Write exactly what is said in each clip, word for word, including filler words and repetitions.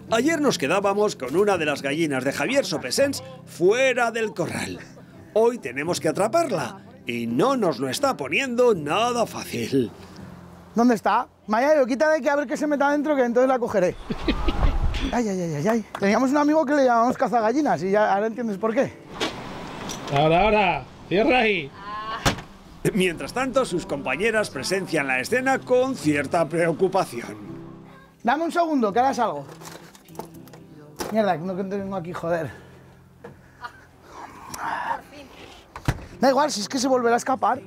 Ayer nos quedábamos con una de las gallinas de Javier Sopesens fuera del corral. Hoy tenemos que atraparla y no nos lo está poniendo nada fácil. ¿Dónde está? Mayayo, quítale que a ver que se meta adentro, que entonces la cogeré. Ay, ay, ay, ay, ay. Teníamos un amigo que le llamamos cazagallinas y ya ahora entiendes por qué. Ahora, ahora, cierra ahí. Mientras tanto, sus compañeras presencian la escena con cierta preocupación. Dame un segundo, que ahora salgo. Mierda, que no que tengo aquí, joder. Da igual, si es que se volverá a escapar.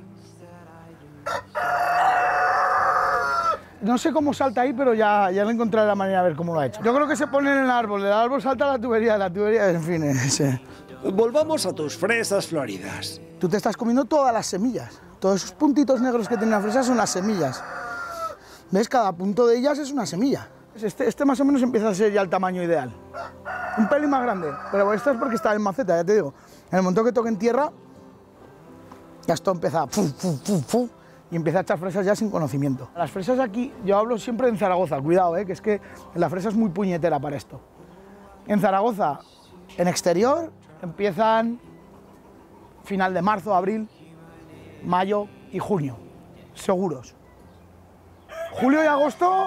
No sé cómo salta ahí, pero ya, ya le encontraré la manera de ver cómo lo ha hecho. Yo creo que se pone en el árbol, del árbol salta a la tubería, la tubería, en fin, ese. Volvamos a tus fresas floridas. Tú te estás comiendo todas las semillas. Todos esos puntitos negros que tiene la fresa son las semillas. ¿Ves? Cada punto de ellas es una semilla. Este, este más o menos empieza a ser ya el tamaño ideal. Un pelín más grande, pero esto es porque está en maceta, ya te digo. En el momento que toque en tierra, ya esto empieza fu, fu, fu, fu, y empieza a echar fresas ya sin conocimiento. Las fresas aquí, yo hablo siempre en Zaragoza, cuidado, ¿eh? Que es que la fresa es muy puñetera para esto. En Zaragoza, en exterior, empiezan final de marzo, abril, mayo y junio, seguros. Julio y agosto,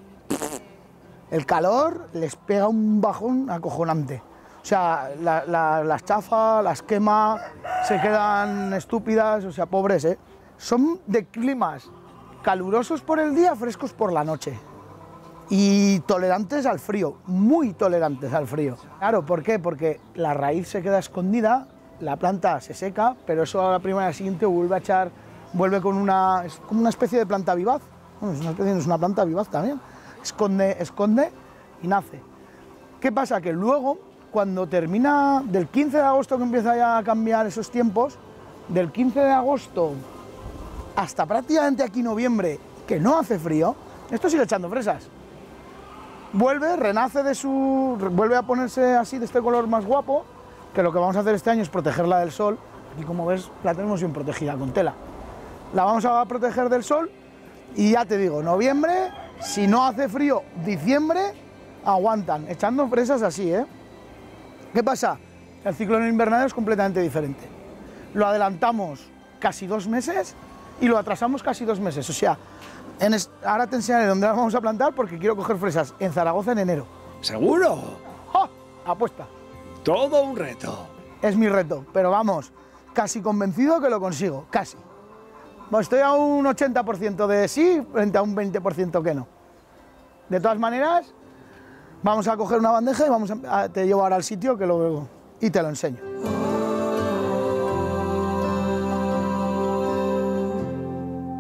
el calor les pega un bajón acojonante. O sea, la, la, las chafa, las quema, se quedan estúpidas, o sea, pobres, ¿eh? Son de climas calurosos por el día, frescos por la noche. Y tolerantes al frío, muy tolerantes al frío. Claro, ¿por qué? Porque la raíz se queda escondida, la planta se seca, pero eso a la primavera siguiente vuelve a echar, vuelve con una, es como una especie de planta vivaz. Bueno, es una especie, es una planta vivaz también. Esconde, esconde y nace. ¿Qué pasa? Que luego, cuando termina, del quince de agosto que empieza ya a cambiar esos tiempos, del quince de agosto hasta prácticamente aquí noviembre, que no hace frío, esto sigue echando fresas. Vuelve, renace de su... vuelve a ponerse así de este color más guapo, que lo que vamos a hacer este año es protegerla del sol. Aquí, como ves, la tenemos bien protegida con tela. La vamos a proteger del sol y ya te digo, noviembre, si no hace frío, diciembre, aguantan, echando fresas así, ¿eh? ¿Qué pasa? El ciclo en el invernadero es completamente diferente. Lo adelantamos casi dos meses y lo atrasamos casi dos meses. O sea, en es... ahora te enseñaré dónde las vamos a plantar porque quiero coger fresas en Zaragoza en enero. ¿Seguro? ¡Ja! Apuesta. Todo un reto. Es mi reto, pero vamos, casi convencido que lo consigo, casi. Bueno, estoy a un ochenta por ciento de sí frente a un veinte por ciento que no. De todas maneras, vamos a coger una bandeja y vamos a... te llevo ahora al sitio que lo... y te lo enseño.